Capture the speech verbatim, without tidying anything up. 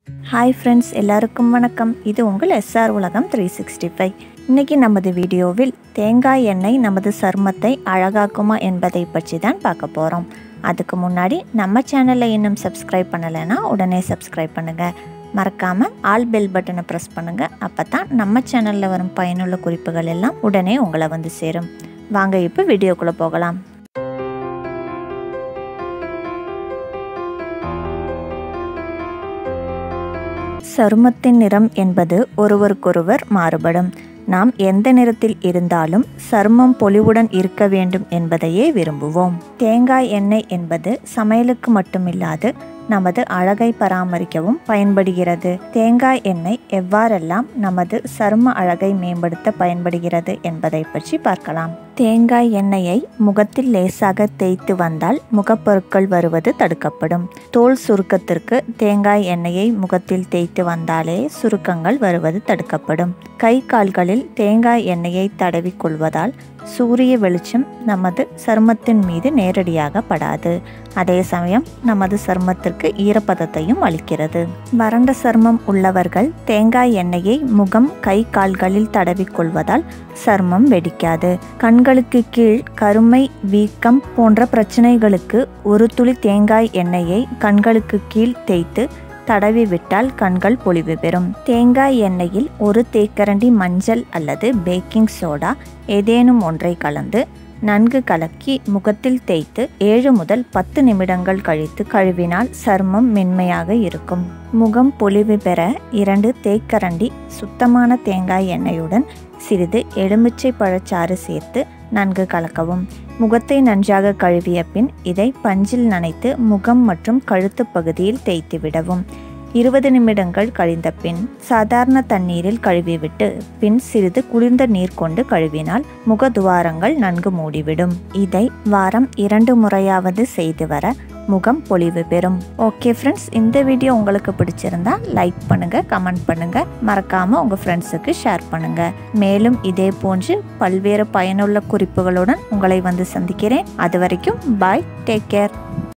Hi friends, எல்லாருக்கும் வணக்கம். இது உங்கள் எஸ்ஆர் உலகம் த்ரீ சிக்ஸ்டி ஃபைவ். இன்றைக்கி நமது வீடியோவில் தேங்காய் எண்ணெய் நமது சருமத்தை அழகாக்குமா என்பதை பற்றி தான் பார்க்க போகிறோம். அதுக்கு முன்னாடி நம்ம சேனலை இன்னும் சப்ஸ்கிரைப் பண்ணலைன்னா உடனே சப்ஸ்கிரைப் பண்ணுங்கள். மறக்காமல் ஆல் பெல் பட்டனை ப்ரெஸ் பண்ணுங்கள். அப்போ தான் நம்ம சேனலில் வரும் பயனுள்ள குறிப்புகள் எல்லாம் உடனே உங்களை வந்து சேரும். வாங்க இப்போ வீடியோக்குள்ளே போகலாம். சருமத்தின் நிறம் என்பது ஒருவருக்கொருவர் மாறுபடும். நாம் எந்த நிறத்தில் இருந்தாலும் சருமம் பொலிவுடன் இருக்க வேண்டும் என்பதையே விரும்புவோம். தேங்காய் எண்ணெய் என்பது சமையலுக்கு மட்டுமில்லாது நமது அழகை பராமரிக்கவும் பயன்படுகிறது. தேங்காய் எண்ணெய் எவ்வாறெல்லாம் நமது சரும அழகை மேம்படுத்த பயன்படுகிறது என்பதை பற்றி பார்க்கலாம். தேங்காய் எண்ணெயை முகத்தில் லேசாக தேய்த்து வந்தால் முகப்பொருட்கள் வருவது தடுக்கப்படும். தோல் சுருக்கத்திற்கு தேங்காய் எண்ணெயை முகத்தில் தேய்த்து வந்தாலே சுருக்கங்கள் வருவது தடுக்கப்படும். கை கால்களில் தேங்காய் எண்ணெயை தடவி கொள்வதால் சூரிய வெளிச்சம் நமது சருமத்தின் மீது நேரடியாக படாது. அதே சமயம் நமது சருமத்திற்கு ஈரப்பதத்தையும் அளிக்கிறது. வறண்ட சருமம் உள்ளவர்கள் தேங்காய் எண்ணெயை முகம், கை, கால்களில் தடவி கொள்வதால் சருமம் வெடிக்காது. கண்களுக்கு கீழ் கருமை, வீக்கம் போன்ற பிரச்சனைகளுக்கு ஒரு துளி தேங்காய் எண்ணெயை கண்களுக்கு கீழ் தேய்த்து தடவி விட்டால் கண்கள் பொலிவு பெறும். தேங்காய் எண்ணெயில் ஒரு தேக்கரண்டி மஞ்சள் அல்லது பேக்கிங் சோடா ஏதேனும் ஒன்றை கலந்து நன்கு கலக்கி முகத்தில் தேய்த்து ஏழு முதல் பத்து நிமிடங்கள் கழித்து கழுவினால் சருமம் மென்மையாக இருக்கும். முகம் பொலிவு பெற இரண்டு தேக்கரண்டி சுத்தமான தேங்காய் எண்ணெயுடன் சிறிது எலுமிச்சை பழச்சாறு சேர்த்து நன்கு கலக்கவும். முகத்தை நன்றாக கழுவிய பின் இதை பஞ்சில் நனைத்து முகம் மற்றும் கழுத்து பகுதியில் தேய்த்து விடவும். இருபது நிமிடங்கள் கழிந்த பின் சாதாரண தண்ணீரில் கழுவிவிட்டு பின் சிறிது குளிர்ந்த நீர் கொண்டு கழுவினால் முகதுவாரங்கள் நன்கு மூடிவிடும். இதை வாரம் இரண்டு முறையாவது செய்து வர முகம் பொலிவு பெறும். ஓகே ஃப்ரெண்ட்ஸ், இந்த வீடியோ உங்களுக்கு பிடிச்சிருந்தா லைக் பண்ணுங்க, கமெண்ட் பண்ணுங்க, மறக்காம உங்க ஃப்ரெண்ட்ஸுக்கு ஷேர் பண்ணுங்க. மேலும் இதே போன்று பல்வேறு பயனுள்ள குறிப்புகளுடன் உங்களை வந்து சந்திக்கிறேன். அது வரைக்கும் பாய், டேக் கேர்.